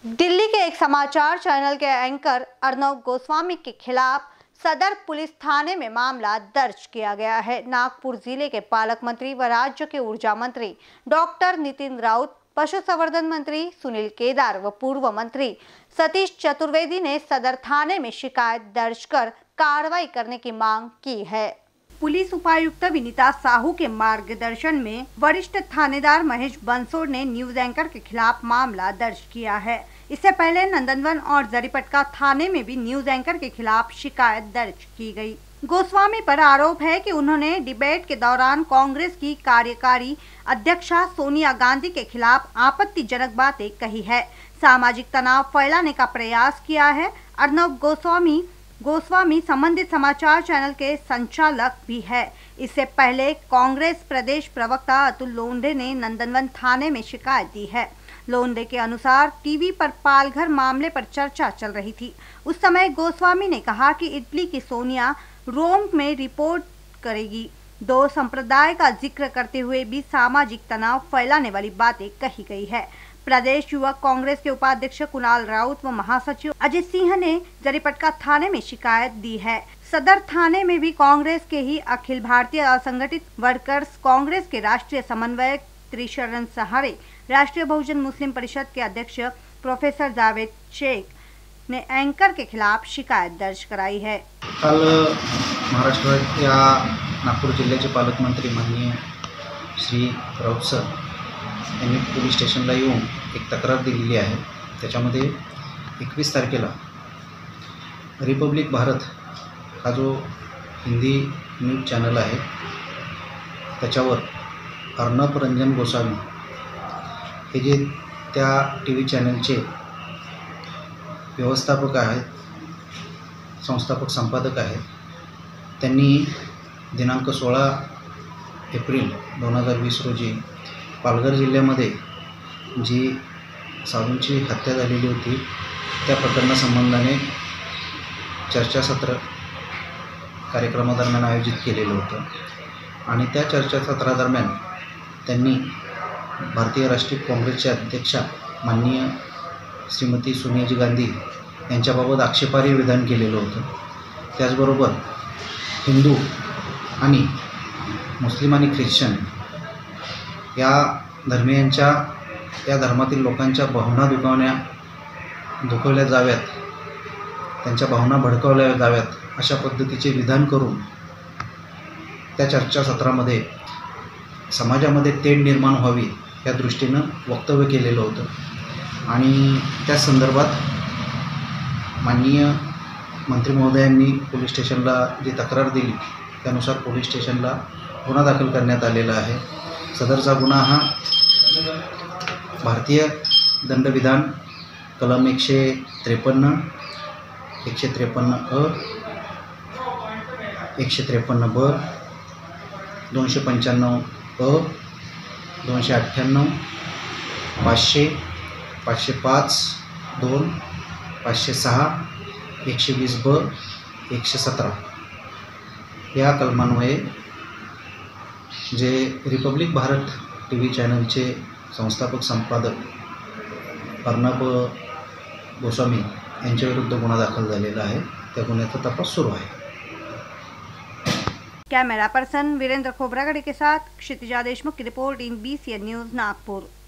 दिल्ली के एक समाचार चैनल के एंकर अर्नब गोस्वामी के खिलाफ सदर पुलिस थाने में मामला दर्ज किया गया है। नागपुर जिले के पालक मंत्री व राज्य के ऊर्जा मंत्री डॉक्टर नितिन राउत, पशु संवर्धन मंत्री सुनील केदार व पूर्व मंत्री सतीश चतुर्वेदी ने सदर थाने में शिकायत दर्ज कर कार्रवाई करने की मांग की है। पुलिस उपायुक्त विनीता साहू के मार्गदर्शन में वरिष्ठ थानेदार महेश बंसोड़ ने न्यूज एंकर के खिलाफ मामला दर्ज किया है। इससे पहले नंदनवन और जरीपटका थाने में भी न्यूज एंकर के खिलाफ शिकायत दर्ज की गई। गोस्वामी पर आरोप है कि उन्होंने डिबेट के दौरान कांग्रेस की कार्यकारी अध्यक्षा सोनिया गांधी के खिलाफ आपत्तिजनक बातें कही है, सामाजिक तनाव फैलाने का प्रयास किया है। अर्नब गोस्वामी संबंधित समाचार चैनल के संचालक भी है। इससे पहले कांग्रेस प्रदेश प्रवक्ता अतुल लोंढे ने नंदनवन थाने में शिकायत दी है। लोंढे के अनुसार टीवी पर पालघर मामले पर चर्चा चल रही थी। उस समय गोस्वामी ने कहा कि इटली की सोनिया रोम में रिपोर्ट करेगी। दो संप्रदाय का जिक्र करते हुए भी सामाजिक तनाव फैलाने वाली बातें कही गई है। प्रदेश युवक कांग्रेस के उपाध्यक्ष कुणाल राउत व महासचिव अजय सिंह ने जरीपटका थाने में शिकायत दी है। सदर थाने में भी कांग्रेस के ही अखिल भारतीय असंगठित वर्कर्स कांग्रेस के राष्ट्रीय समन्वयक त्रिशरण सहारे, राष्ट्रीय बहुजन मुस्लिम परिषद के अध्यक्ष प्रोफेसर जावेद शेख ने एंकर के खिलाफ शिकायत दर्ज कराई है। काल महाराष्ट्र या नागपूर जिल्ह्याचे पालकमंत्री माननीय श्री राऊत सर यांनी पोलीस स्टेशनला येऊन एक तक्रार दिलेली आहे। त्याच्यामध्ये 21 तारखेला रिपब्लिक भारत हा जो हिंदी न्यूज चॅनल आहे त्याच्यावर अर्नब रंजन गोस्वामी हे जे त्या टीव्ही चॅनलचे व्यवस्थापक आहेत, संस्थापक संपादक आहेत, त्यांनी दिनांक 16 एप्रिल 2020 रोजी पालघर जिल्ह्यामध्ये जी साधूंची हत्या झालेली होती त्या प्रकरणासंबंधाने चर्चासत्र कार्यक्रमादरम्यान आयोजित केलेलं होतं आणि त्या चर्चासत्रादरम्यान त्यांनी भारतीय राष्ट्रीय काँग्रेसच्या अध्यक्षा माननीय श्रीमती सोनियाजी गांधी यांच्याबाबत आक्षेपार्ह विधान केलेलं होतं। त्याचबरोबर हिंदू आणि मुस्लिम आणि ख्रिश्चन या धर्मियांच्या या धर्मातील लोकांच्या भावना दुखवल्या जाव्यात, त्यांच्या भावना भडकवल्या जाव्यात अशा पद्धतीचे विधान करून त्या चर्चासत्रामध्ये समाजामध्ये तेढ निर्माण व्हावी या दृष्टीनं वक्तव्य केलेलं होतं आणि त्या संदर्भात माननीय मंत्री महोदयांनी पोलीस स्टेशनला जी तक्रार दिली त्यानुसार पोलीस स्टेशनला गुन्हा दाखल करण्यात आलेला आहे। सदरचा गुन्हा हा भारतीय दंडविधान कलम 153, 153 अ, 153 ब, 295 अ, 298, 500, 505, 2, 506, 120 ब, 117 या कलमान्वये जे रिपब्लिक भारत टीव्ही चॅनलचे संस्थापक संपादक अर्नब गोस्वामी यांच्याविरुद्ध गुन्हा दाखल झालेला आहे। त्या गुन्ह्याचा तपास सुरू आहे। कैमरा पर्सन वीरेंद्र खोबरागड़े के साथ क्षितिजा देशमुख की report in BCN news Nagpur.